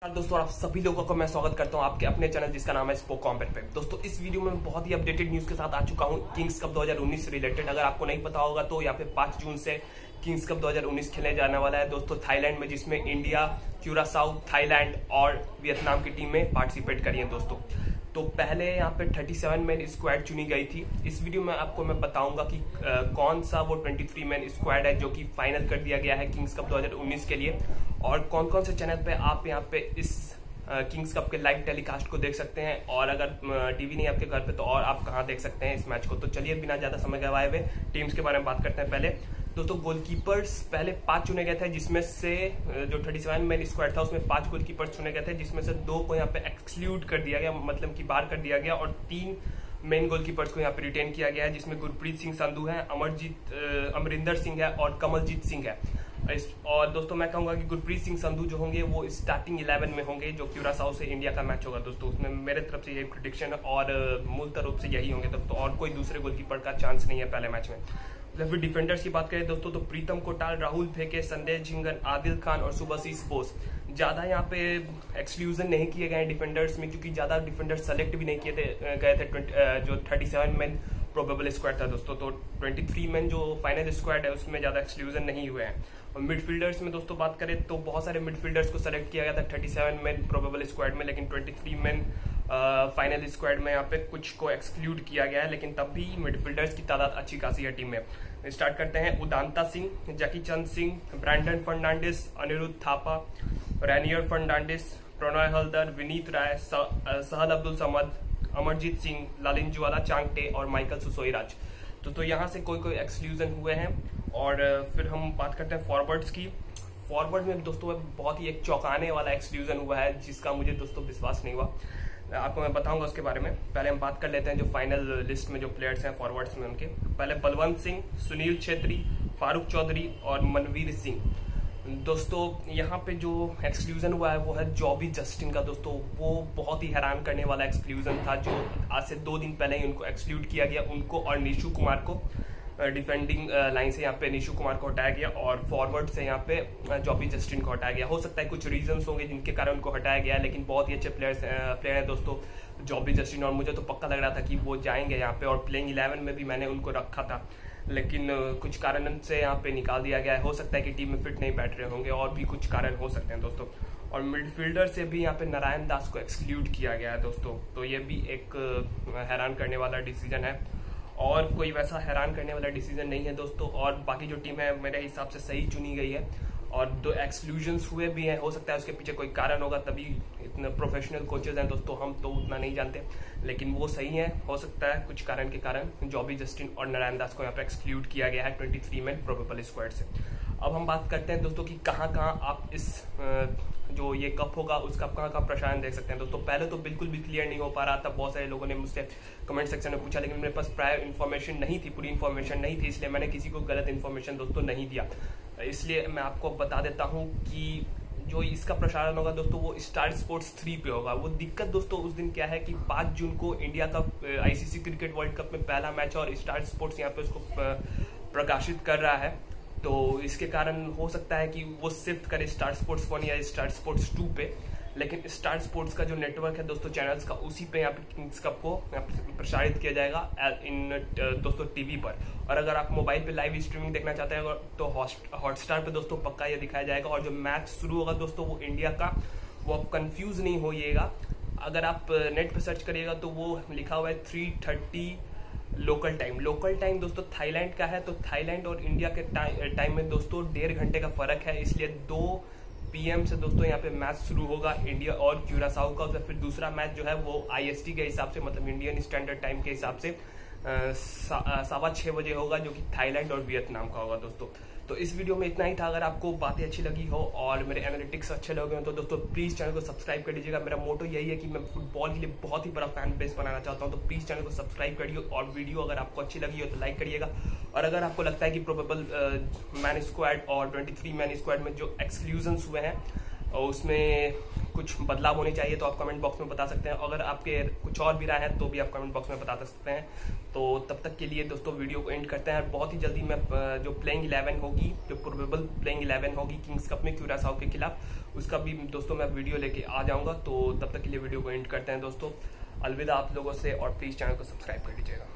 दोस्तों आप सभी लोगों को मैं स्वागत करता हूं आपके अपने चैनल जिसका नाम है स्पोक कॉम्बैट पे। दोस्तों इस वीडियो में बहुत ही अपडेटेड न्यूज के साथ आ चुका हूं किंग्स कप 2019 से रिलेटेड। अगर आपको नहीं पता होगा तो यहाँ पे 5 जून से किंग्स कप 2019 खेलने जाने वाला है दोस्तों थाईलैंड में, जिसमें इंडिया, क्यूरासाओ, थाईलैंड और वियतनाम की टीम में पार्टिसिपेट करी है दोस्तों। तो पहले यहाँ पे 37 मैन स्क्वाड चुनी गई थी। इस वीडियो में आपको मैं बताऊंगा कि कौन सा वो 23 मैन स्क्वाड है जो कि फाइनल कर दिया गया है किंग्स कप 2019 के लिए, और कौन कौन से चैनल पे आप यहाँ पे इस किंग्स कप के लाइव टेलीकास्ट को देख सकते हैं, और अगर टीवी नहीं आपके घर पे तो और आप कहाँ देख सकते हैं इस मैच को। तो चलिए बिना ज्यादा समय गवाए हुए टीम्स के बारे में बात करते हैं। पहले दोस्तों गोलकीपर्स पहले 5 चुने गए थे, जिसमें से जो 37 मैन स्क्वाड था उसमें 5 गोलकीपर्स चुने गए थे, जिसमें से 2 को यहाँ पे एक्सक्लूड कर दिया गया, मतलब कि बाहर कर दिया गया, और 3 मेन गोलकीपर्स को यहाँ पे रिटेन किया गया है, जिसमें गुरप्रीत सिंह संधू है, अमरिंदर सिंह है और कमलजीत सिंह है। और दोस्तों मैं कहूंगा कि गुरप्रीत सिंह संधू जो होंगे वो स्टार्टिंग 11 में होंगे, जो क्यूरासाओ से इंडिया का मैच होगा दोस्तों। उसमें मेरे तरफ से यही प्रेडिक्शन है और मूलतः रूप से यही होंगे दोस्तों, और कोई दूसरे गोलकीपर का चांस नहीं है पहले मैच में। फिर डिफेंडर्स की बात करें दोस्तों तो प्रीतम, कोटाल, राहुल, भेके, संदेश, झिंगन, आदिल खान और सुभाशिश, बोस। ज्यादा यहाँ पे एक्सक्लूजन नहीं किए गए डिफेंडर्स में, क्योंकि ज्यादा डिफेंडर्स सेलेक्ट भी नहीं किए गए थे। जो 37 मैन प्रोबेबल स्क्वाड था दोस्तों, तो 23 मैन जो फाइनल स्क्वाड है उसमें ज्यादा एक्सक्लूजन नहीं हुए हैं। और मिडफील्डर्स में दोस्तों बात करें तो बहुत सारे मिडफील्डर्स को सेलेक्ट किया गया था 37 मैन प्रोबेबल स्क्वाड में, लेकिन 23 मैन फाइनल स्क्वाड में यहाँ पे कुछ को एक्सक्लूड किया गया है, लेकिन तब भी मिडफील्डर्स की तादाद अच्छी खासी है टीम में। स्टार्ट करते हैं उदांता सिंह, जैकीचंद सिंह, ब्रैंडन फर्नांडिस, अनिरुद्ध थापा, रैनियर फर्नांडिस, प्रोनय हल्दर, विनीत राय, सहल अब्दुल समद, अमरजीत सिंह, लालिंजुआला, चांगटे और माइकल सुसोईराज। तो यहाँ से कोई एक्सक्लूजन हुए हैं। और फिर हम बात करते हैं फॉरवर्ड्स की। फॉरवर्ड में दोस्तों बहुत ही एक चौंकाने वाला एक्सक्लूजन हुआ है, जिसका मुझे दोस्तों विश्वास नहीं हुआ। आपको मैं बताऊंगा उसके बारे में। पहले हम बात कर लेते हैं जो फाइनल लिस्ट में जो प्लेयर्स हैं फॉरवर्ड्स में उनके। पहले बलवंत सिंह, सुनील छेत्री, फारूक चौधरी और मनवीर सिंह। दोस्तों यहाँ पे जो एक्सक्लूजन हुआ है वो है जॉबी जस्टिन का दोस्तों। वो बहुत ही हैरान करने वाला एक्सक्लूजन था, जो आज से 2 दिन पहले ही उनको एक्सक्लूड किया गया, उनको और निशु कुमार को। डिफेंडिंग लाइन से यहाँ पे निशु कुमार को हटाया गया और फॉरवर्ड से यहाँ पे जॉबी जस्टिन को हटाया गया। हो सकता है कुछ रीजंस होंगे जिनके कारण उनको हटाया गया, लेकिन बहुत ही अच्छे प्लेयर है दोस्तों जॉबी जस्टिन, और मुझे तो पक्का लग रहा था कि वो जाएंगे यहाँ पे, और प्लेइंग 11 में भी मैंने उनको रखा था, लेकिन कुछ कारण से यहाँ पे निकाल दिया गया है। हो सकता है कि टीम में फिट नहीं बैठ रहे होंगे, और भी कुछ कारण हो सकते हैं दोस्तों। और मिडफील्डर से भी यहाँ पे नारायण दास को एक्सक्लूड किया गया है दोस्तों, तो ये भी एक हैरान करने वाला डिसीजन है, और कोई वैसा हैरान करने वाला डिसीजन नहीं है दोस्तों। और बाकी जो टीम है मेरे हिसाब से सही चुनी गई है, और 2 एक्सक्लूजन्स हुए भी हैं। हो सकता है उसके पीछे कोई कारण होगा, तभी इतने प्रोफेशनल कोचेज हैं दोस्तों, हम तो उतना नहीं जानते, लेकिन वो सही है। हो सकता है कुछ कारण के कारण जॉबी जस्टिन और नारायण दास को यहाँ पे एक्सक्लूड किया गया है 23 मैन प्रोबेबल स्क्वाड से। अब हम बात करते हैं दोस्तों कि कहाँ आप इस जो ये कप होगा उसका कहाँ प्रसारण देख सकते हैं दोस्तों। पहले तो बिल्कुल भी क्लियर नहीं हो पा रहा था, बहुत सारे लोगों ने मुझसे कमेंट सेक्शन में पूछा, लेकिन मेरे पास प्रायर इन्फॉर्मेशन नहीं थी, पूरी इन्फॉर्मेशन नहीं थी, इसलिए मैंने किसी को गलत इन्फॉर्मेशन दोस्तों नहीं दिया। इसलिए मैं आपको बता देता हूँ कि जो इसका प्रसारण होगा दोस्तों वो स्टार स्पोर्ट्स 3 पे होगा। वो दिक्कत दोस्तों उस दिन क्या है कि 5 जून को इंडिया का आईसीसी क्रिकेट वर्ल्ड कप में पहला मैच, और स्टार स्पोर्ट्स यहाँ पे उसको प्रकाशित कर रहा है, तो इसके कारण हो सकता है कि वो शिफ्ट करे स्टार स्पोर्ट्स 1 या स्टार स्पोर्ट्स 2 पे। लेकिन स्टार स्पोर्ट्स का जो नेटवर्क है दोस्तों चैनल्स का, उसी पे यहाँ पे किंग्स कप को प्रसारित किया जाएगा इन दोस्तों टीवी पर। और अगर आप मोबाइल पे लाइव स्ट्रीमिंग देखना चाहते हैं तो हॉटस्टार पे दोस्तों पक्का ये दिखाया जाएगा। और जो मैच शुरू होगा दोस्तों वो इंडिया का, वो आप कंफ्यूज नहीं होइएगा, अगर आप नेट पे सर्च करिएगा तो वो लिखा हुआ है 3:30 लोकल टाइम दोस्तों थाईलैंड का है। तो थाईलैंड और इंडिया के टाइम में दोस्तों 1.5 घंटे का फर्क है, इसलिए 2 PM से दोस्तों यहाँ पे मैच शुरू होगा इंडिया और क्यूरासाओ का। तो फिर दूसरा मैच जो है वो IST के हिसाब से, मतलब इंडियन स्टैंडर्ड टाइम के हिसाब से 6:15 बजे होगा, जो कि थाईलैंड और वियतनाम का होगा दोस्तों। तो इस वीडियो में इतना ही था। अगर आपको बातें अच्छी लगी हो और मेरे एनालिटिक्स अच्छे लगे हो तो दोस्तों प्लीज चैनल को सब्सक्राइब कर लीजिएगा। मेरा मोटो यही है कि मैं फुटबॉल के लिए बहुत ही बड़ा फैन बेस बनाना चाहता हूं, तो प्लीज चैनल को सब्सक्राइब करिए, और वीडियो अगर आपको अच्छी लगी हो तो लाइक करिएगा। और अगर आपको लगता है कि प्रोबेबल मैन स्क्वाड और 23 मैन स्क्वाड में जो एक्सक्लूजन्स हुए हैं उसमें कुछ बदलाव होने चाहिए तो आप कमेंट बॉक्स में बता सकते हैं। अगर आपके कुछ और भी राय है तो भी आप कमेंट बॉक्स में बता सकते हैं। तो तब तक के लिए दोस्तों वीडियो को एंड करते हैं। बहुत ही जल्दी मैं जो प्लेइंग 11 होगी, जो प्रोबेबल प्लेइंग 11 होगी किंग्स कप में क्यूरासाओ के खिलाफ, उसका भी दोस्तों मैं वीडियो लेके आ जाऊंगा। तो तब तक के लिए वीडियो को एंड करते हैं दोस्तों। अलविदा आप लोगों से, और प्लीज चैनल को सब्सक्राइब कर दीजिएगा।